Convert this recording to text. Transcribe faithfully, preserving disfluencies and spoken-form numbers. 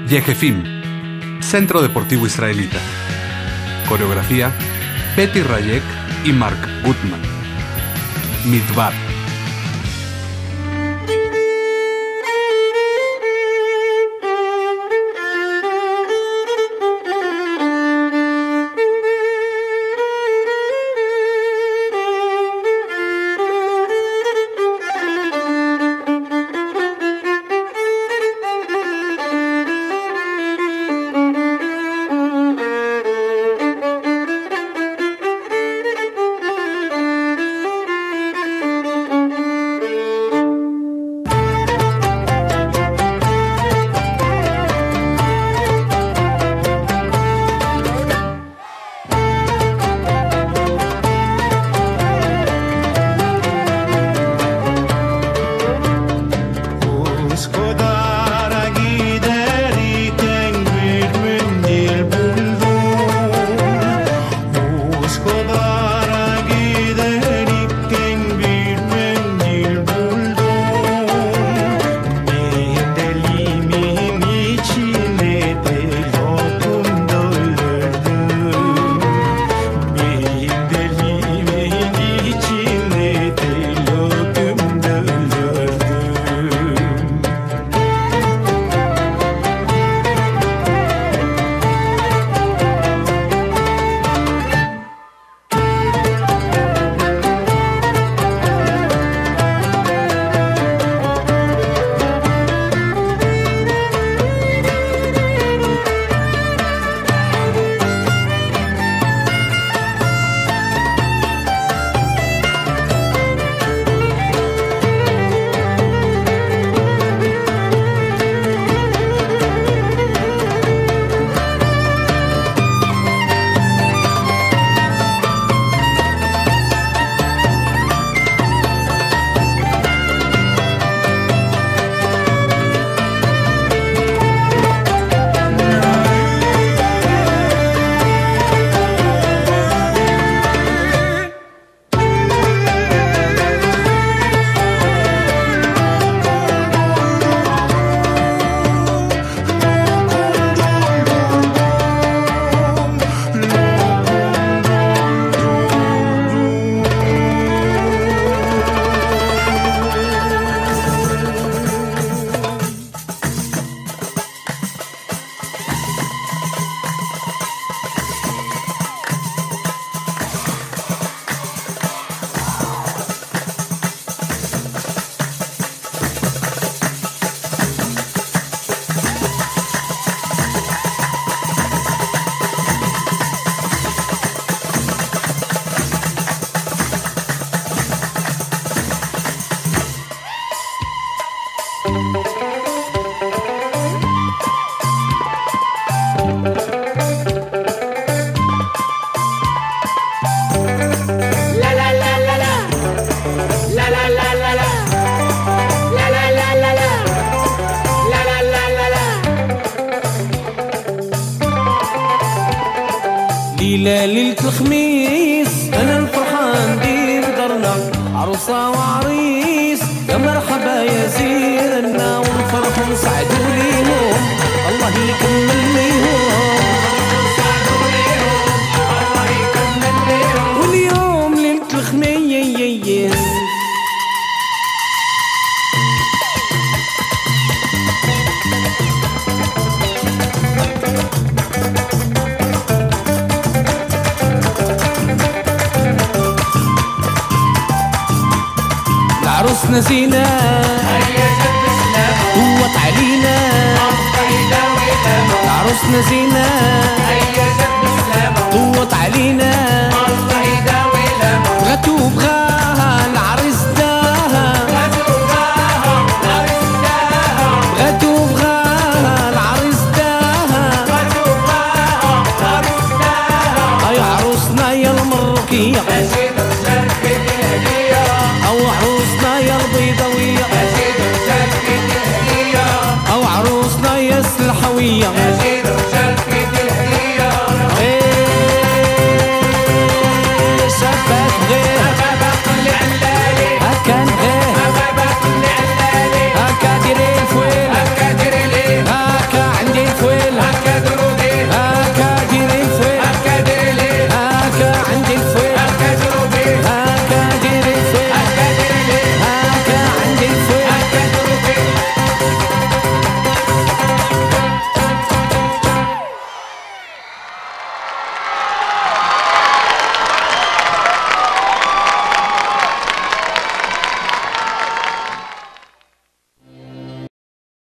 Yejefim, Centro Deportivo Israelita. Coreografía, Betty Rayek y Mark Gutman. Midbar. ليلة ليلة الخميس أنا الفرحان دير درنا عروسة وعريس يا مرحبا يا زيرنا ونفرح ونسعدوا ليهم الله يكمل ليهم الله يكمل ليهم واليوم ليلة الخميس عروسنا زينة هيا جد سلام قوت علينا عطينا ويلام عروسنا زينة هيا جد سلام قوت علينا عطينا ويلام غتوب غا